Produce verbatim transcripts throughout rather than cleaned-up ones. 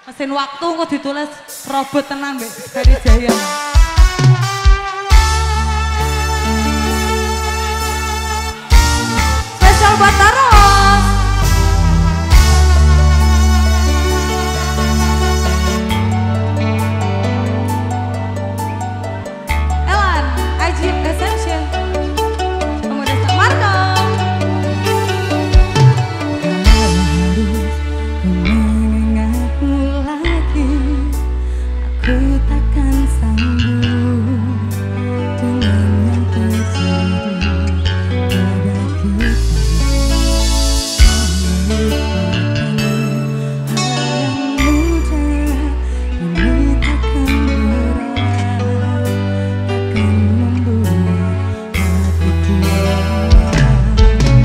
Mesin waktu kok ditulis robot tenang Mbak dari Jaya. Spesial buat Taros. Elan, Ajib Essential. Pemuda Marco. Aku takkan sanggup dengan yang terjadi pada kita. Melupakan hal yang mudah ini takkan berat, takkan membuat hatiku lelah.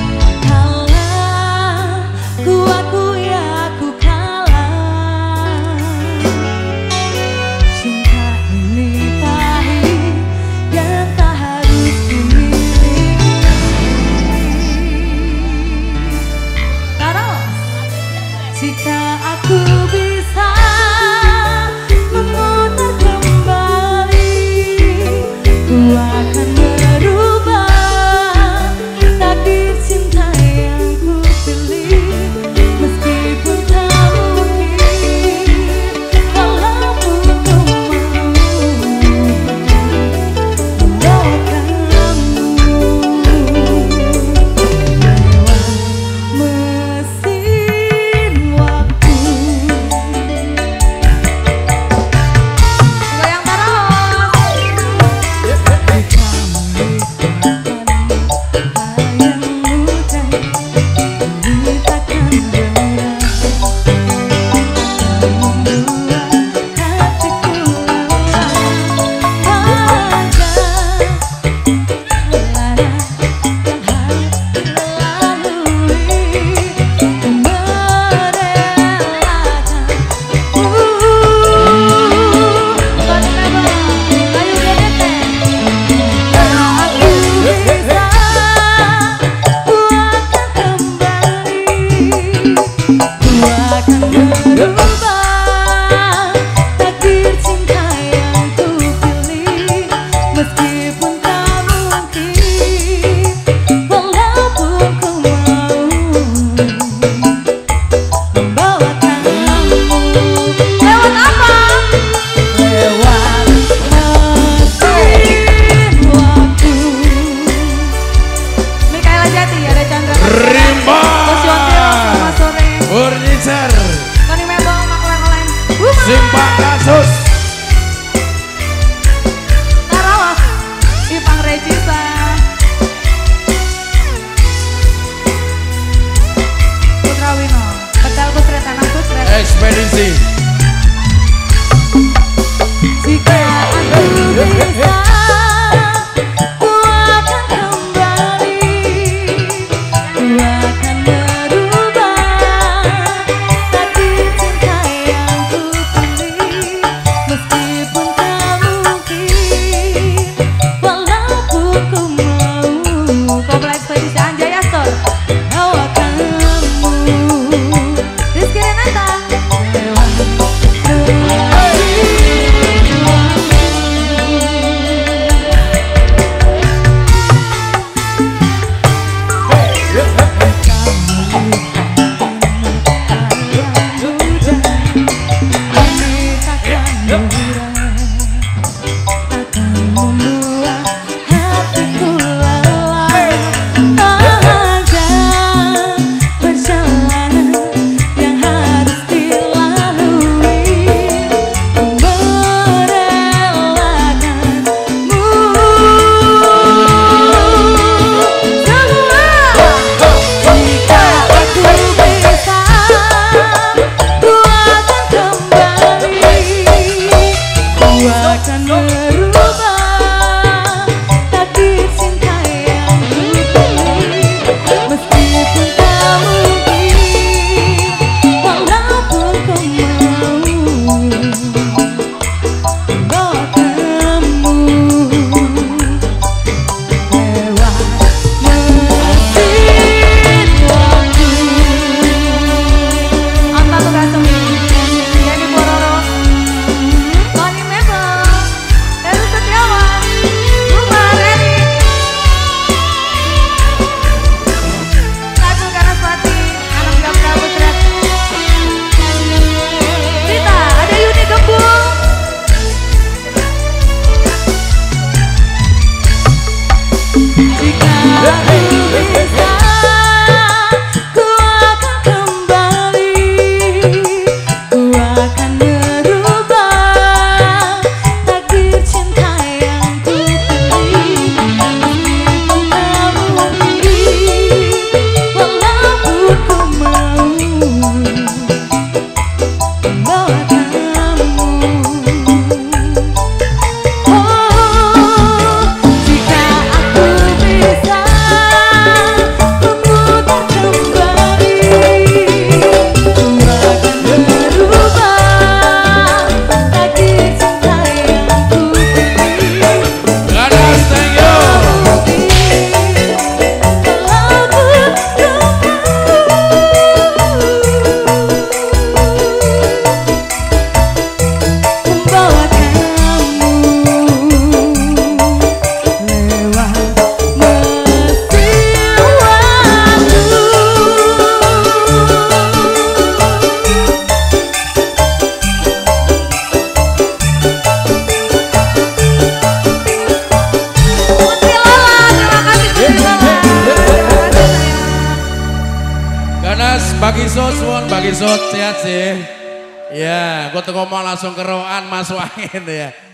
Kalah, ku akui aku kalah. Cinta ini pahit dan tak harus dimiliki. Taros, jika aku bisa memutar kembali, ku akan merubah takdir cinta yang ku pilih. Meskipun tak mungkin, walaupun ku membawa kamu lewat mesin waktu. Goyang Taros. Jika melupakan hal yang mudah, ini takkan berat, membuat hatiku lelah. Pada lara yang harus dilalui, merelakan. Ayo Dedete. Kalau aku bisa, ku akan kembali, ku akan merubah takdir cinta yang ku pilih. Meskipun tak mungkin, walaupun ku mau membawa kamu lewat apa? Lewat mesin waktu. Mikaela Jati, ada Chandra Rimba. Bos Yontio, selamat sore. Furniture Tony Mebel, Makler Online. Buma. Simpang Kasus Taros, Ipang Regisa. Putra Wino, Pedal Busret, Tanah Busret. Ekspedisi Jika aku bisa, ku akan kembali, ku akan merubah takdir cinta yang ku pilih. Meskipun tak mungkin, walaupun ku mau. Kompleks Ekspedisi Anjaya Store, bawa kamu Rizky Renata lewat Tunas bagi sos, won bagi sos sehat sih. Ya, gue tuh ngomong langsung keroan masuk angin ya.